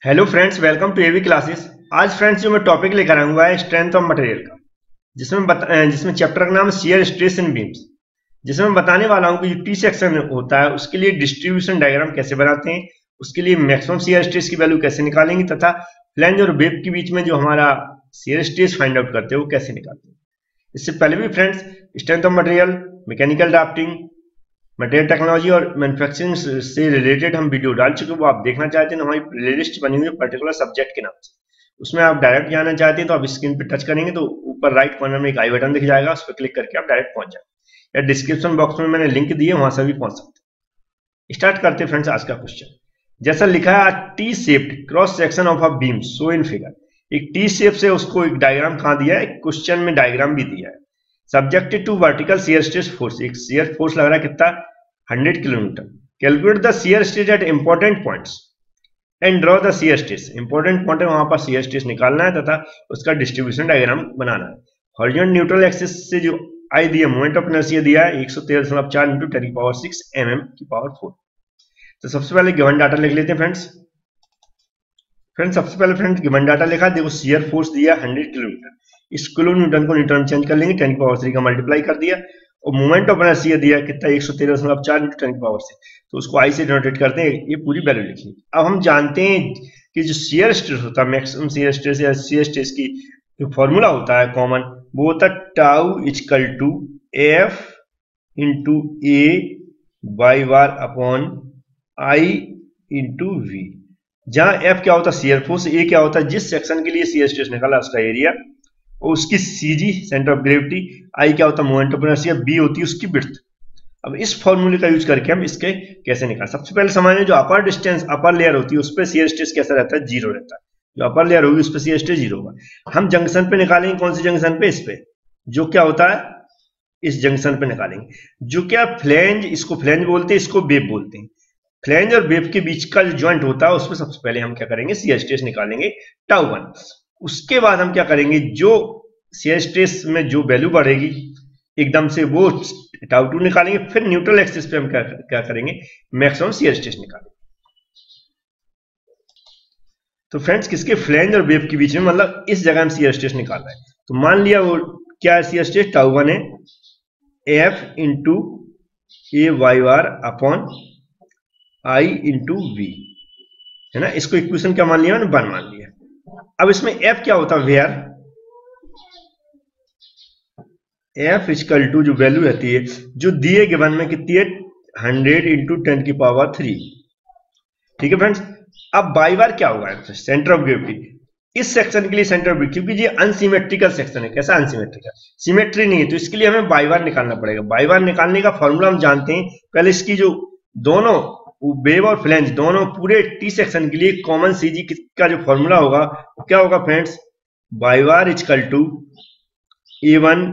Hello friends, welcome to AV classes. आज friends जो मैं टॉपिक लेकर आऊंगा है स्ट्रेंथ ऑफ मटेरियल का, जिसमें चैप्टर का नाम है शियर स्ट्रेस इन बीम्स। जिसमें मैं बताने वाला हूं कि जो टी सेक्शन होता है उसके लिए डिस्ट्रीब्यूशन डायग्राम कैसे बनाते हैं, उसके लिए मैक्सिमम शियर स्ट्रेस की वैल्यू कैसे निकालेंगे, तथा फ्लैंज और वेब के बीच में जो हमारा शियर स्ट्रेस फाइंड आउट करते हैं वो कैसे निकालते हैं। इससे पहले भी friends strength of material, mechanical drafting, material technology और मैन्युफैक्चरिंग से रिलेटेड हम वीडियो डाल चुके हैं। वो आप देखना चाहते हैं तो हमारी प्लेलिस्ट बनी हुई है पर्टिकुलर सब्जेक्ट के नाम से। उसमें आप डायरेक्ट जाना चाहते हैं तो आप स्क्रीन पे टच करेंगे तो ऊपर राइट कॉर्नर में एक आई बटन दिख जाएगा, उस पर क्लिक करके आप डायरेक्ट पहुंच जाएंगे, या डिस्क्रिप्शन बॉक्स में मैंने लिंक दिए, वहां से भी पहुंच सकते हैं। स्टार्ट करते हैं फ्रेंड्स आज का क्वेश्चन। जैसा लिखा है, T shaped cross section of a beam so in figure. एक टी शेप से उसको एक डायग्राम कहा दिया है, क्वेश्चन में डायग्राम भी दिया है। Subjected to vertical shear stress force, एक शियर फोर्स लग रहा है कितना, 100 kilometre. Calculate the shear stress at important points and draw the shear stress. Important point है वहां पर शियर स्ट्रेस निकालना है तथा उसका डिस्ट्रीब्यूशन डायग्राम बनाना है। हॉरिजॉन्टल न्यूट्रल एक्सिस से जो आई दिया, मोमेंट ऑफ इनर्शिया दिया है 113.4 इंटू 10⁶ mm की पावर 4। तो सबसे पहले गिवन डाटा लिख लेते हैं फ्रेंड्स। सबसे पहले फ्रेंड्स गिवन डाटा लिखा, देखो शियर फोर्स दिया 100 किलोमीटर। इस किलो न्यूटन को न्यूटन चेंज कर लेंगे, 10⁻³ का मल्टीप्लाई कर दिया, और मोमेंट ऑफ इनर्शिया दिया कितना, 113.4 इंटू 10⁻⁶, तो उसको आई से डिनोटेट करते हैं, ये पूरी वैल्यू लिखी। अब हम जानते हैं कि जो शियर स्ट्रेस होता है, मैक्सिमम शियर स्ट्रेस या शियर स्ट्रेस की जो फॉर्मूला होता है कॉमन, वो होता है tau equal to F into A y bar upon I into V. जहां एफ क्या होता है शियर फोर्स, ए क्या होता है जिस सेक्शन के लिए शियर स्ट्रेस निकाला उसका एरिया, और उसकी CG centre of gravity, I क्या होता है मोमेंट ऑफ इनर्शिया, बी होती है उसकी विड्थ। अब इस फॉर्मूले का यूज करके हम इसके कैसे निकाल। सबसे पहले समझिए, जो अपर डिस्टेंस अपर लेयर होती है उस पर शियर स्ट्रेस कैसा रहता है, जीरो रहता है। जो अपर लेयर होगी उस पर शियर स्ट्रेस जीरो होगा। हम जंक्शन पे निकालेंगे, कौन सी जंक्शन पे, इस पे, जो क्या होता है इस जंक्शन पे निकालेंगे। जो क्या फ्लैंज, इसको फ्लैंज बोलते हैं, इसको वेब बोलते हैं। फ्लैंज और वेब के बीच का जो ज्वाइंट होता है उसमें सबसे पहले हम क्या करेंगे, शियर स्ट्रेस निकालेंगे टाउ1। उसके बाद हम क्या करेंगे, जो शियर स्ट्रेस में जो वैल्यू बढ़ेगी एकदम से वो टाउ2 निकालेंगे। फिर न्यूट्रल एक्सिस पे हम क्या करेंगे, मैक्सिमम शियर स्ट्रेस निकालेंगे। तो फ्रेंड्स किसके, फ्लैंज और वेब के बीच में, मतलब इस जगह हम शियर स्ट्रेस निकाल रहे हैं। तो मान लिया वो क्या है, शियर स्ट्रेस टाउ1 है F into A y bar upon I into V, है ना। इसको इक्वेशन क्या मान लिया, मैंने 1 मान लिया। अब इसमें एफ क्या होता है, वेयर एफ इक्वल टू जो वैल्यू रहती है जो दिए गिवन में कितनी है, 100 इंटू 10⁻3। ठीक है फ्रेंड्स। अब बाई बार क्या होगा, सेंटर ऑफ ग्रेविटी। इस सेक्शन के लिए सेंटर ऑफ ग्रेविटी, क्योंकि ये अनसिमेट्रिकल सेक्शन है। कैसा अनसिमेट्रिकल, सिमेट्री नहीं है, तो इसके लिए हमें बाई बार निकालना पड़ेगा। बाई बार निकालने का फॉर्मूला हम जानते हैं। पहले इसकी जो दोनों वेव और फ्लैंज दोनों पूरे टी सेक्शन के लिए कॉमन सीजी का जो फॉर्मूला होगा वो क्या होगा friends, y bar equal to A one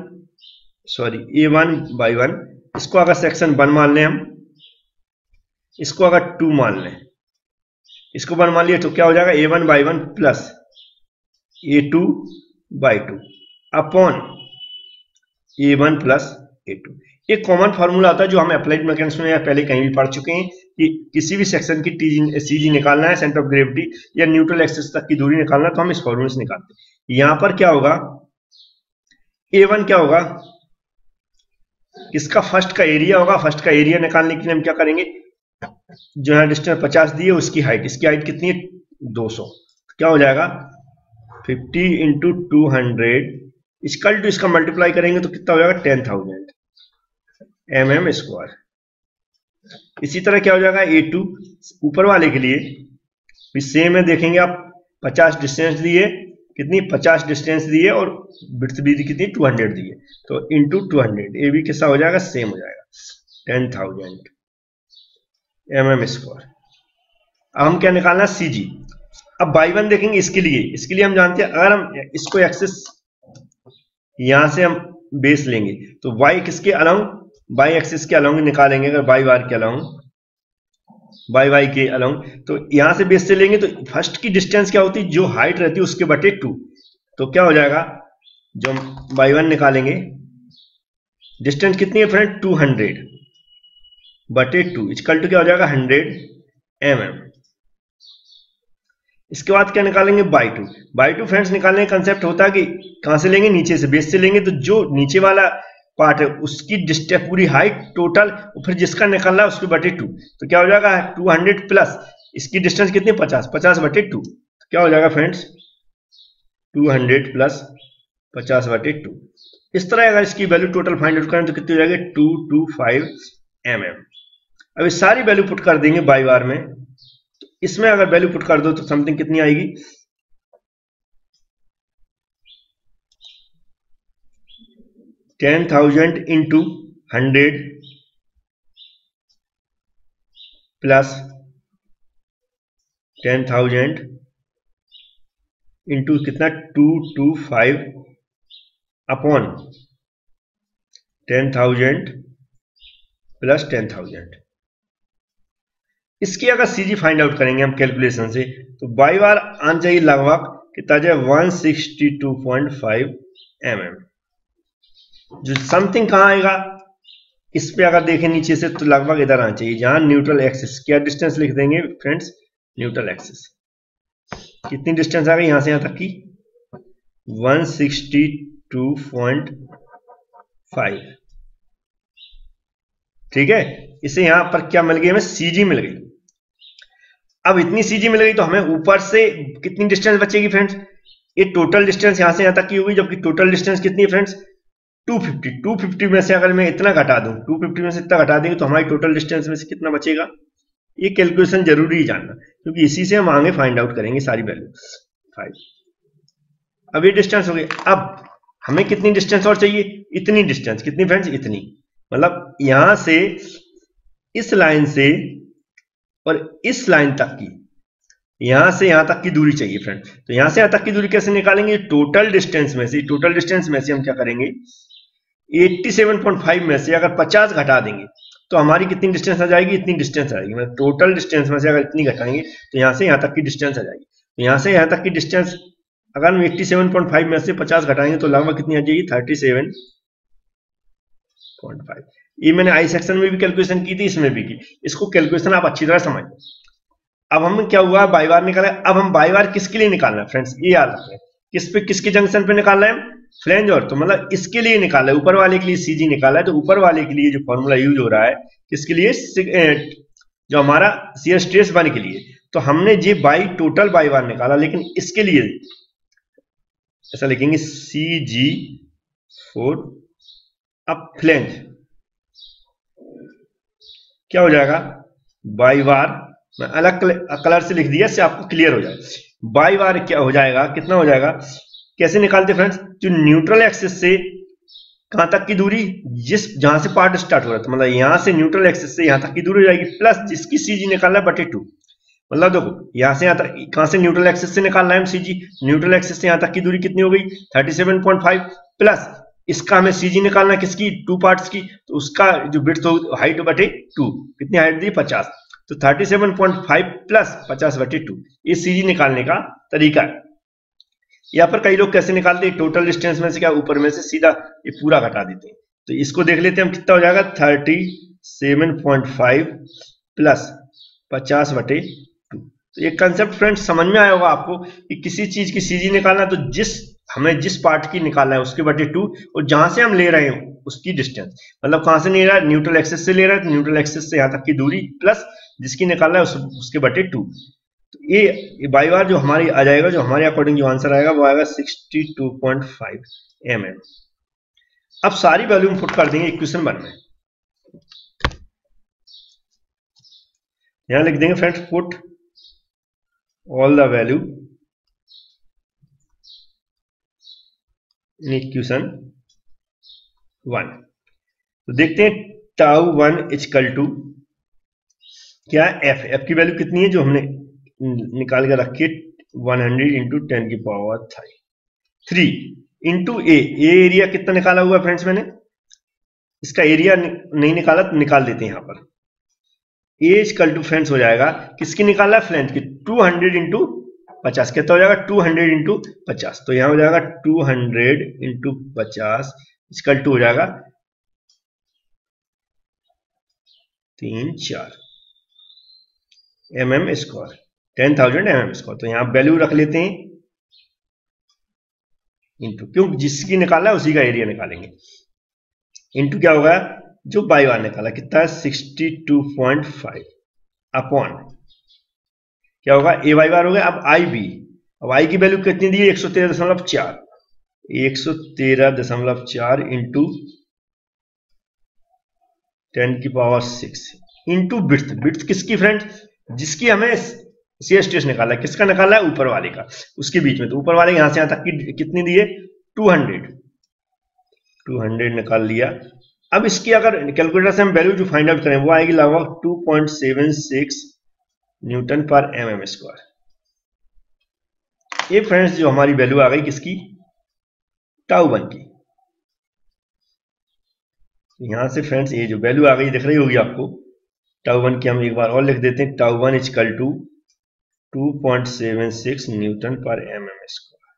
y 1। इसको अगर सेक्शन 1 मान लें हम, इसको अगर 2 मान लें, इसको 1 मान लिया तो क्या हो जाएगा, A one y 1 plus A two y 2 upon A one plus A two. एक कॉमन फॉर्मूला आता है जो हम अप्लाइड मैकेनिक्स में या पहले कहीं भी पढ़ चुके हैं कि किसी भी सेक्शन की सीजी निकालना है, सेंटर ऑफ ग्रेविटी या न्यूट्रल एक्सिस तक की दूरी निकालना है, तो हम इस फॉर्मूले से निकालते हैं। यहां पर क्या होगा, ए1 क्या होगा, किसका, फर्स्ट का एरिया होगा। फर्स्ट का एरिया निकालने के लिए हम क्या करेंगे, जो है डिस्टेंस 50 दी है उसकी हाइट, इसकी हाइट कितनी है 200, तो क्या हो जाएगा 50 इंटू 200 इक्वल टू, इसका मल्टीप्लाई करेंगे तो कितना हो जाएगा 10,000 mm स्क्वायर। इसी तरह क्या हो जाएगा A2 ऊपर वाले के लिए सेम है, देखेंगे आप 50 डिस्टेंस दी है, कितनी 50 डिस्टेंस दी है, और विड्थ भी कितनी 200 दी है, तो इंटू 200 ये भी कैसा हो जाएगा, सेम हो जाएगा 10,000 mm स्क्वायर। अब हम क्या निकालना, सीजी। अब बाई 1 देखेंगे, इसके लिए हम जानते हैं, अगर हम इसको एक्सिस यहां से हम बेस लेंगे तो y किसके अलाउंग, बाई एक्सिस के अलाउंग निकालेंगे। अगर बाई बार के अलाउंग, बाई वाई के अलाउंग, तो यहां से बेस से लेंगे तो फर्स्ट की डिस्टेंस क्या होती है, जो हाइट रहती है उसके बटे 2, तो क्या हो जाएगा, जो हम बाई 1 निकालेंगे, डिस्टेंस कितनी है फ्रेंड 200 बटे 2 इक्वल टू क्या हो जाएगा 100 mm। इसके बाद क्या निकालेंगे, y two. Y two friends निकालने का कंसेप्ट होता है कि कहां से लेंगे, नीचे से, बेस से लेंगे, तो जो नीचे वाला पार्ट है उसकी डिस्टेंस पूरी हाइट टोटल, फिर जिसका निकल रहा है उसके बटे 2, तो क्या हो जाएगा 200 प्लस इसकी डिस्टेंस कितनी, 50, 50 बटे 2, तो क्या हो जाएगा फ्रेंड्स 200 प्लस 50 बटे 2। इस तरह अगर इसकी वैल्यू टोटल फाइंड आउट करें तो कितनी हो जाएगी 225 mm। अब इस सारी वैल्यू पुट कर देंगे बाई बार में, तो इसमें अगर वैल्यू पुट कर दो तो समथिंग कितनी आएगी, 10,000 इंटू 100 प्लस 10,000 इंटू कितना 225 अपॉन 10,000 प्लस 10,000। इसकी अगर सीजी फाइंड आउट करेंगे हम कैलकुलेशन से, तो बाई बार आना चाहिए लगभग कितना जाए 162.5 mm। जो समथिंग कहां आएगा, इस पे अगर देखें नीचे से तो लगभग इधर आना चाहिए, जहां न्यूट्रल एक्सिस, क्या डिस्टेंस लिख देंगे फ्रेंड्स, न्यूट्रल एक्सिस कितनी डिस्टेंस आ गई यहां से यहां तक की 162.5। ठीक है, इसे यहां पर क्या मिल गई, हमें सीजी मिल गई। अब इतनी सीजी मिल गई तो हमें ऊपर से कितनी डिस्टेंस बचेगी फ्रेंड्स, ये टोटल डिस्टेंस यहां से यहां तक की होगी, जबकि टोटल डिस्टेंस कितनी है फ्रेंड्स 250। 250 में से अगर मैं इतना घटा दूं, 250 में से इतना घटा देंगे तो हमारी टोटल डिस्टेंस में से कितना बचेगा, ये कैलकुलेशन जरूरी ही जानना, क्योंकि इसी से हम आगे फाइंड आउट करेंगे सारी वैल्यू 5। अब ये डिस्टेंस हो गई, अब हमें कितनी डिस्टेंस और चाहिए, इतनी डिस्टेंस, कितनी फ्रेंड्स, इतनी, मतलब यहां से इस लाइन से और इस लाइन तक की, यहां से यहां तक की दूरी चाहिए फ्रेंड। तो यहां से यहां तक की दूरी कैसे निकालेंगे, टोटल डिस्टेंस में से, टोटल डिस्टेंस में से हम क्या करेंगे 87.5 में से अगर 50 घटा देंगे तो हमारी कितनी डिस्टेंस आ जाएगी, इतनी डिस्टेंस आ जाएगी। मतलब टोटल डिस्टेंस में से अगर इतनी घटाएंगे तो यहां से यहां तक की डिस्टेंस आ जाएगी। तो यहां से यहां तक की डिस्टेंस अगर हम 87.5 में से 50 घटाएंगे तो लगभग कितनी आ जाएगी 37.5। ये मैंने आई सेक्शन में भी कैलकुलेशन की थी, इसमें भी की, इसको कैलकुलेशन आप अच्छी तरह समझ। अब हम क्या हुआ बाई बार निकाला, अब हम बाई बार किसके लिए निकालना है फ्रेंड्स, ये याद रखें, किस पे, किसके जंक्शन पे निकालना है, फ्लेंज और, तो मतलब इसके लिए निकाला है, ऊपर वाले के लिए सीजी निकाला है, तो ऊपर वाले के लिए जो फॉर्मूला यूज हो रहा है किसके लिए, जो हमारा शियर स्ट्रेस बन के लिए, तो हमने ये बाई टोटल बाई बार निकाला, लेकिन इसके लिए ऐसा लिखेंगे CG4 अब फ्लेंज क्या हो जाएगा बाई बार, मैं अलग कलर से लिख दिया इससे आपको क्लियर हो जाए। बाई बार क्या हो जाएगा, कितना हो जाएगा, कैसे निकालते फ्रेंड्स, जो न्यूट्रल एक्सिस से कहां तक की दूरी, जिस जहां से पार्ट स्टार्ट हो रहा था, मतलब यहां से न्यूट्रल एक्सिस से यहां तक की दूरी हो जाएगी, प्लस जिसकी सीजी निकालना है बटे 2। मतलब देखो यहां से यहां तक, कहां से न्यूट्रल एक्सिस से निकालना है सीजी, न्यूट्रल एक्सिस से यहां तक की दूरी कितनी हो गई 37.5, प्लस इसका हमें सीजी निकालना है किसकी, 2 पार्ट्स की, तो उसका जो विड्थ हाइट बटे 2, कितनी हाइट दी 50, तो 37.5 प्लस 50 बटे 2, ये सीजी निकालने का तरीका है। यहाँ पर कई लोग कैसे निकालते हैं, टोटल डिस्टेंस में से क्या ऊपर में से सीधा ये पूरा घटा देते हैं, तो इसको देख लेते हैं हम कितना हो जाएगा 37.5 प्लस 50 बटे 2। तो ये कंसेप्ट फ्रेंड्स समझ में आया होगा आपको कि किसी चीज की सीजी निकालना तो हमें जिस पार्ट की निकालना है उसके बटे 2, और जहां से हम ले रहे हैं उसकी डिस्टेंस, मतलब कहां से ले रहा है न्यूट्रल एक्सिस से ले रहा है, तो न्यूट्रल एक्सिस से यहां तक की दूरी प्लस जिसकी निकालना है उसके बटे 2। तो ये बाई बार जो हमारी आ जाएगा, जो हमारे अकॉर्डिंग जो आंसर आएगा वो आएगा 62.5 mm। अब सारी वैल्यू पुट कर देंगे इक्वेशन 1 में, यहां लिख देंगे friends put all the value in equation 1। तो देखते हैं टाउ 1 इक्वल टू क्या, एफ की वैल्यू कितनी है जो हमने निकाल कर रखी है 100 इंटू 10 की पावर 3 इंटू ए एरिया कितना निकाला हुआ फ्रेंड्स, मैंने इसका एरिया नहीं निकाला तो निकाल देते हैं यहां पर। ए इक्वल टू फ्रेंड्स हो जाएगा किसकी निकाला है, फ्लेंज की, 200 इंटू 50 कितना हो जाएगा 200 इंटू 50, तो यहां हो जाएगा 200 इंटू 50 इक्वल टू हो जाएगा 3 4 mm स्क्वायर 10,000 mm स्क्वायर। तो यहाँ वैल्यू रख लेते हैं इंटू, क्योंकि जिसकी निकाला है उसी का एरिया निकालेंगे, इंटू क्या होगा जो बाई बार निकाला कितना है 62.5 अपॉन क्या होगा ए वाई बार हो गया। अब आई बी, अब आई की वैल्यू कितनी दी है 113.4, 113.4 इंटू 10⁶ इंटू बिट्स। बिट्स किसकी फ्रेंड, जिसकी हमें शेयर स्ट्रेस निकाला है, किसका निकाला है ऊपर वाले का, उसके बीच में। तो ऊपर वाले यहां से यहां तक की कितनी दी है 200 निकाल लिया। अब इसकी अगर कैलकुलेटर से हम वैल्यू जो फाइंड आउट करें वो आएगी लगभग 2.76 न्यूटन पर mm स्क्वायर। ये फ्रेंड्स जो हमारी वैल्यू आ गई किसकी, टाउ वन की। यहां से फ्रेंड्स ये जो वैल्यू आ गई दिख रही होगी आपको टाउ वन की, हम एक बार और लिख देते हैं, tau one equal to 2.76 newton पर mm स्क्वायर।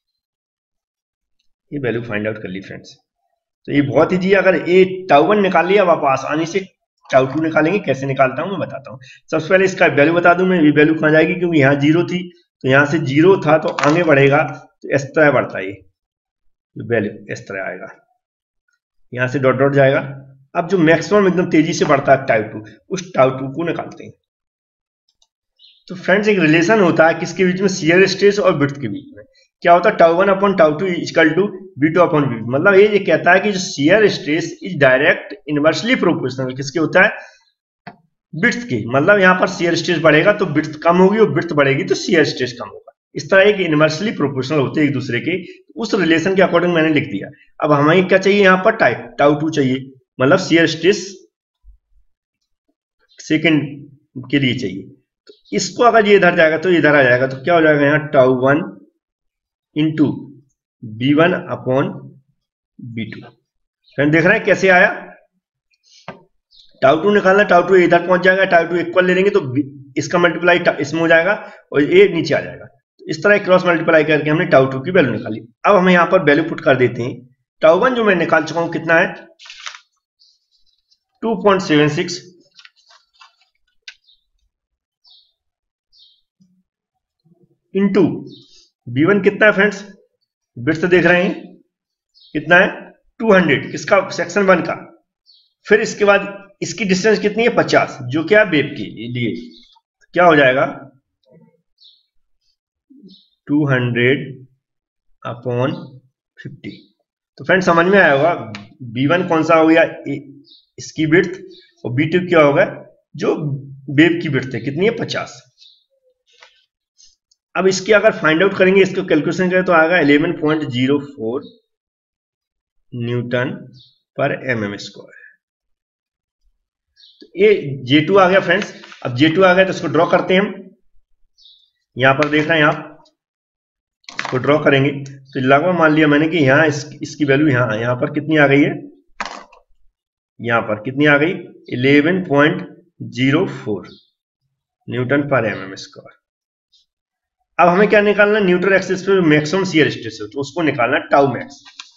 ये वैल्यू फाइंड आउट कर ली फ्रेंड्स। तो ये बहुत इजी है, अगर ये टाउ वन निकाल लिया अब आप आसानी से टाउ टू निकालेंगे। कैसे निकालता हूं मैं बताता हूं। सबसे पहले इसका वैल्यू बता दूं मैं, ये वैल्यू कहां जाएगी, क्योंकि यहाँ 0 थी तो यहां से 0 था तो आगे बढ़ेगा तो इस तरह बढ़ता है, ये वैल्यू इस तरह आएगा, यहां से डॉट डॉट जाएगा। अब जो मैक्सिमम एकदम तेजी से बढ़ता है टाउ टू, उस टाउ टू को निकालते हैं। तो फ्रेंड्स एक रिलेशन होता है किसके बीच में, शियर स्ट्रेस और विड्थ के बीच में। क्या होता है tau one upon tau two equal to V2 upon V2। मतलब ये कहता है कि जो shear stress is direct inversely proportional किसके होता है, विड्थ के। मतलब यहाँ पर शियर स्ट्रेस बढ़ेगा तो विड्थ कम होगी और विड्थ बढ़ेगी तो शियर स्ट्रेस कम होगा। इस तरह एक इनवर्सली प्रोपोर्शनल होते हैं एक दूसरे के, उस रिलेशन के अकॉर्डिंग मैंने लिख दिया। अब हमें क्या चाहिए यहाँ पर टाउ टू चाहिए, मतलब शियर स्ट्रेस सेकेंड के लिए चाहिए। तो इसको अगर ये इधर जाएगा तो इधर आ जाएगा, तो क्या हो जाएगा यहाँ tau one into B1 upon B2। Friend देख रहे हैं कैसे आया, टाउ टू निकालना, टाउ टू इधर पहुंच जाएगा, टाउ टू इक्वल ले लेंगे तो इसका मल्टीप्लाई इसमें हो जाएगा और ये नीचे आ जाएगा। तो इस तरह क्रॉस मल्टीप्लाई करके हमने टाउ टू की वैल्यू निकाली। अब हम यहां पर वैल्यू पुट कर देते हैं। टाउ वन जो मैं निकाल चुका हूं कितना है 2.76 इंटू B1 कितना है फ्रेंड्स, बिट्स देख रहे हैं कितना है 200 किसका, सेक्शन 1 का। फिर इसके बाद इसकी डिस्टेंस कितनी है 50, जो क्या वेव के लिए, क्या हो जाएगा 200 अपॉन 50। तो फ्रेंड समझ में आया होगा B1 कौन सा हो गया इसकी विड्थ और B2 क्या होगा जो वेव की विड्थ है कितनी है 50। अब इसकी अगर फाइंड आउट करेंगे, इसको कैलकुलेशन करें तो आएगा 11.04 न्यूटन पर mm स्क्वायर। तो ये J2 आ गया फ्रेंड्स। अब J2 आ गया तो इसको ड्रॉ करते हैं हम। यहां पर देख रहे हैं आप, इसको ड्रॉ करेंगे तो लगभग मान लिया मैंने कि यहां इसकी वैल्यू यहां पर कितनी आ गई है, यहां पर कितनी आ गई 11.04 न्यूटन पर mm स्क्वायर। अब हमें क्या निकालना, न्यूट्रल एक्सिस पे मैक्सिमम शियर स्ट्रेस है तो उसको निकालना टाउ मैक्स।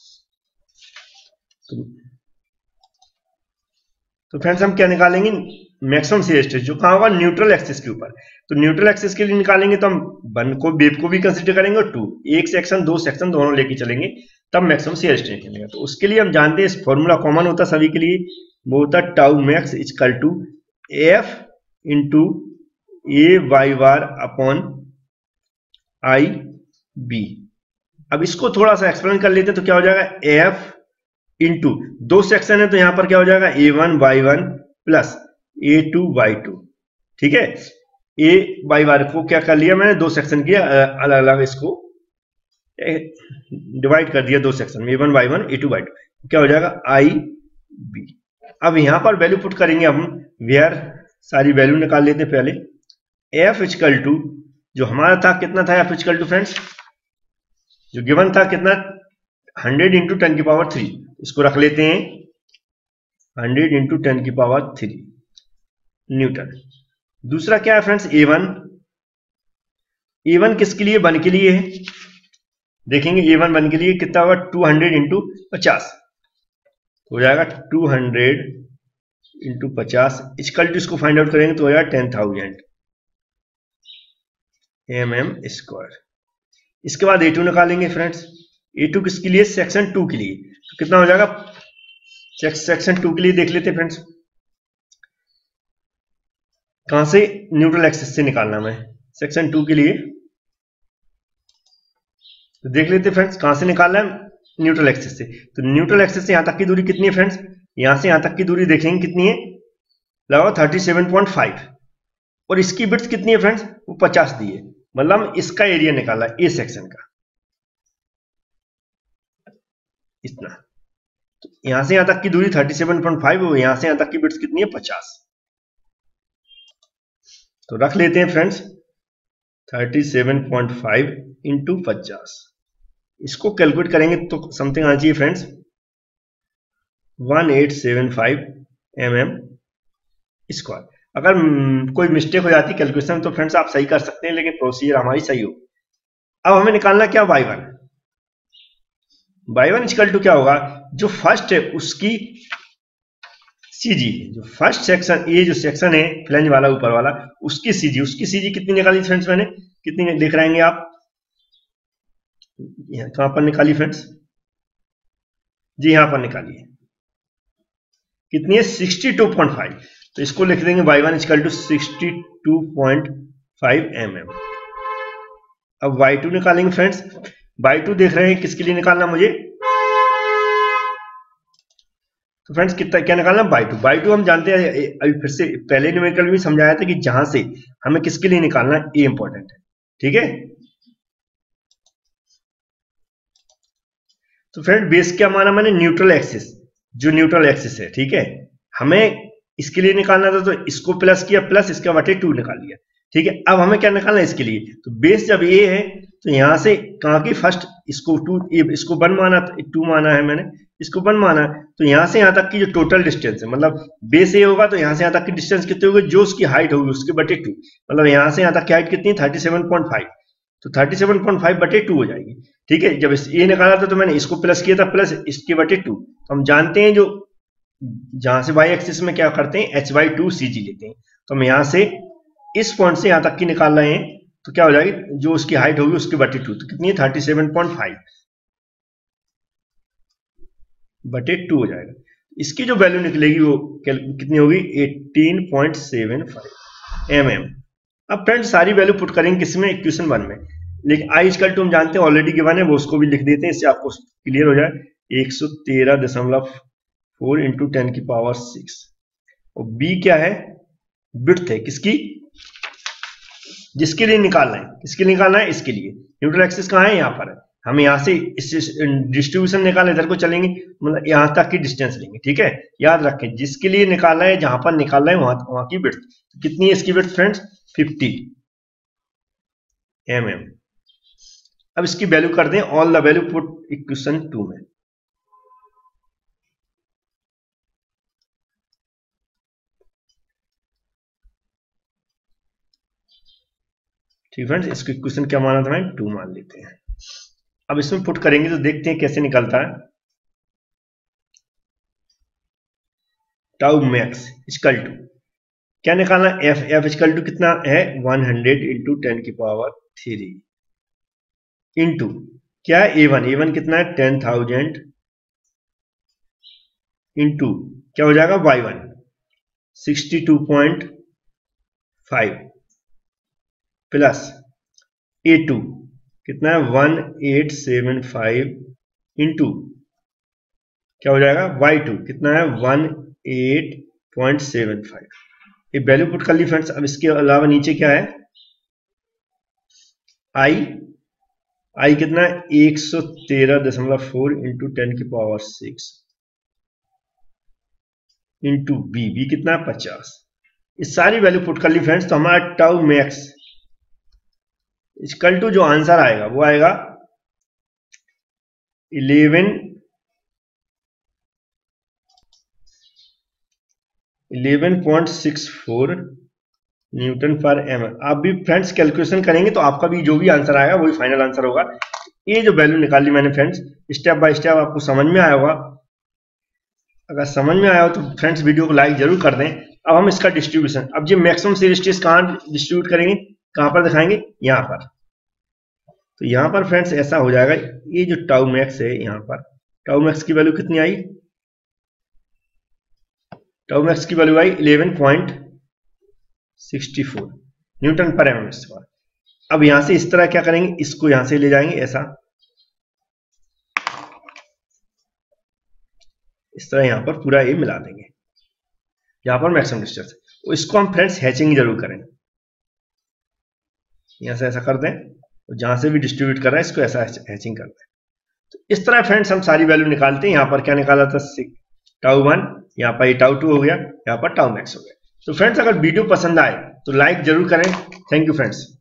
तो फ्रेंड्स हम क्या निकालेंगे, मैक्सिमम शियर स्ट्रेस जो कहां होगा न्यूट्रल एक्सिस के ऊपर। तो न्यूट्रल एक्सिस के लिए निकालेंगे तो हम वन को वेव को भी कंसीडर करेंगे और टू, एक सेक्शन दो सेक्शन दोनों लेके चलेंगे तब मैक्सिमम शियर स्ट्रेस निकलेगा। तो उसके लिए हम जानते हैं इस फॉर्मूला कॉमन होता सभी के लिए, वो होता tau max equal to F into A y bar upon I b. अब इसको थोड़ा सा एक्सप्लेन कर लेते हैं तो क्या हो जाएगा एफ इंटू दो सेक्शन है तो यहां पर क्या हो जाएगा A1 Y1 plus A2 Y2। ठीक है, ए वाई बार को क्या कर लिया मैंने दो सेक्शन किया अलग अलग, इसको डिवाइड कर दिया दो सेक्शन में A1 Y1 A2 Y2, क्या हो जाएगा आई बी। अब यहां पर वैल्यू पुट करेंगे हम, वेयर सारी वैल्यू निकाल लेते हैं पहले। एफ इक्वल टू जो हमारा था कितना था एफ इक्वल टू फ्रेंड्स, जो गिवन था कितना 100 इंटू 10 की पावर 3, इसको रख लेते हैं 100 इंटू 10 की पावर 3 न्यूटन। दूसरा क्या है फ्रेंड्स A1, A1 किसके लिए, वन के लिए है। देखेंगे A1 वन के लिए कितना होगा 200 इंटू 50, हो जाएगा 200 इंटू 50 इक्वल टू, इसको फाइंड आउट करेंगे तो हो जाएगा 10,000। mm²। इसके बाद A2 निकालेंगे फ्रेंड्स। A2 किसके लिए? सेक्शन 2 के लिए। तो कितना हो जाएगा? सेक्शन 2 के लिए देख लेते हैं फ्रेंड्स, कहां से न्यूट्रल एक्सिस से निकालना है सेक्शन 2 के लिए। तो देख लेते हैं फ्रेंड्स कहां से निकालना है, न्यूट्रल एक्सिस से। तो न्यूट्रल एक्सिस से यहां तक की दूरी कितनी है फ्रेंड्स? यहां से यहां तक की दूरी देखेंगे कितनी है, लगाओ 37.5, और इसकी विड्थ कितनी है फ्रेंड्स? वो 50 दी है। मतलब इसका एरिया निकाला ए सेक्शन का, इतना। तो यहां से यहां तक की दूरी 37.5 और यहां से यहां तक की विड्थ कितनी है? 50। तो रख लेते हैं फ्रेंड्स 37.5 इंटू 50। इसको कैलकुलेट करेंगे तो समथिंग आना चाहिए फ्रेंड्स 1875 mm²। अगर कोई मिस्टेक हो जाती कैलकुलेशन तो फ्रेंड्स आप सही कर सकते हैं, लेकिन प्रोसीजर हमारी सही हो। अब हमें निकालना क्या? y1। y1 इक्वल टू क्या होगा? जो फर्स्ट है उसकी सीजी, जो फर्स्ट सेक्शन, ये जो सेक्शन है फ्लैंज वाला ऊपर वाला, उसकी सीजी कितनी निकाली फ्रेंड्स मैंने? कितनी देख रहे हैं आप? कहां पर निकाली फ्रेंड्स? जी यहां पर निकाली है। कितनी है? 62.5। तो इसको लिख देंगे y1 इक्वल टू 62.5 mm। अब y2 निकालेंगे फ्रेंड्स। y2 देख रहे हैं किसके लिए निकालना मुझे? तो फ्रेंड्स कितना क्या निकालना? y2 हम जानते हैं, अभी फिर से पहले न्यूमेरिकल में समझाया था कि जहां से हमें किसके लिए निकालना है, ये इंपॉर्टेंट है। ठीक है, तो फ्रेंड बेस क्या माना मैंने? न्यूट्रल एक्सिस, जो न्यूट्रल एक्सिस है। ठीक है, हमें इसके लिए निकालना था तो इसको प्लस किया, प्लस इसका बटे 2 निकाल लिया। ठीक है, अब हमें क्या निकालना है इसके लिए? तो बेस जब ये है तो यहां से कहां की फर्स्ट इसको 2, इसको 1 माना, 2 माना है मैंने, इसको 1 माना है। तो यहां से यहां तक की जो टोटल डिस्टेंस है, मतलब बेस ए होगा तो यहां से यहां तक की डिस्टेंस कितनी होगी? जो उसकी हाइट होगी उसके बटे 2। मतलब यहां से यहां तक की हाइट कितनी है? 37.5। तो 37.5 बटे 2 हो जाएगी। ठीक है, जब ए निकाला था तो मैंने इसको प्लस किया था, प्लस इसके बटे 2। तो हम जानते हैं जो जहां से वाई एक्सिस में क्या करते हैं, h/2 cg लेते हैं। तो हम यहां से इस पॉइंट से यहां तक की निकाल रहे हैं, तो क्या हो जाएगी? जो उसकी हाइट होगी उसके बटे 2। तो कितनी है? 37.5 बटे 2 हो जाएगा। इसकी जो वैल्यू निकलेगी वो कितनी होगी? 18.75 mm। अब फ्रेंड्स सारी वैल्यू पुट करेंगे किसमें? इक्वेशन 1 में। लेकिन आई इक्वल टू हम जानते हैं ऑलरेडी गिवन है, वो उसको भी लिख देते हैं, इससे आपको क्लियर हो जाए। 113.4 इंटू 10 की पावर 6। और बी क्या है? विड्थ है किसकी? जिसके लिए निकालना है। किसके लिए निकालना है? इसके लिए। न्यूट्रल एक्सिस कहां है? यहां पर है। हम यहां से डिस्ट्रीब्यूशन निकालने, इधर को चलेंगे, मतलब यहां तक की डिस्टेंस लेंगे। ठीक है, याद रखें जिसके लिए निकालना है, जहां पर निकालना है वहां की विड्थ। तो कितनी है इसकी विड्थ फ्रेंड्स? 50 mm। अब इसकी वैल्यू कर दें, all the value put equation 2 में। ठीक फ्रेंड्स, इसको इक्वेशन क्या माना था? 2 मान लेते हैं। अब इसमें पुट करेंगे तो देखते हैं कैसे निकलता है। टाउ मैक्स इक्वल टू क्या निकालना? एफ इक्वल टू कितना है? 100 इंटू 10 की पावर 3 इंटू क्या है? A1 कितना है? 10,000 इंटू क्या हो जाएगा? Y1 62.5 प्लस A2 कितना है? 1875 इंटू क्या हो जाएगा? Y2 कितना है? 18.75। ये वैल्यू पुट कर ली फ्रेंड्स। अब इसके अलावा नीचे क्या है? आई कितना है? 113.4 इंटू 10 की पावर 6 इंटू बी कितना है? 50। इस सारी वैल्यू पुट कर ली फ्रेंड्स। तो हमारा टाउ मैक्स इक्वल टू जो आंसर आएगा वो आएगा 11.64 न्यूटन पर एम। आप भी फ्रेंड्स कैलकुलेशन करेंगे तो आपका भी जो भी आंसर आएगा वही फाइनल आंसर होगा। ये जो वैल्यू निकाली मैंने फ्रेंड्स, स्टेप बाय स्टेप आपको समझ में आया होगा। अगर समझ में आया हो तो फ्रेंड्स वीडियो को लाइक जरूर कर दें। अब हम इसका डिस्ट्रीब्यूशन, अब जो मैक्सिमम सीरीज टेस्ट कहाँ डिस्ट्रीब्यूट करेंगे? कहां पर दिखाएंगे, यहां पर। तो यहां पर फ्रेंड्स ऐसा हो जाएगा, ये जो टाउ मैक्स है, यहां पर टाउ मैक्स की वैल्यू कितनी आई, टाउ मैक्स की वैल्यू आई 11.64 न्यूटन पर एमएम स्क्वायर। अब यहां से इस तरह क्या करेंगे, इसको यहां से ले जाएंगे ऐसा, इस तरह यहां पर पूरा ये मिला देंगे, यहां पर मैक्सिमम डिस्टेंस। इसको हम फ्रेंड्स हैचिंग जरूर करें, यहां से ऐसा कर दें, जहां से भी डिस्ट्रीब्यूट कर रहे हैं इसको ऐसा हैचिंग कर दें। तो इस तरह फ्रेंड्स हम सारी वैल्यू निकालते हैं। यहां पर क्या निकाला था, टाउ 1, यहां पर टाउ 2 हो गया, यहां पर टाउ मैक्स हो गया। तो फ्रेंड्स अगर वीडियो पसंद आए तो लाइक जरूर करें। Thank you friends.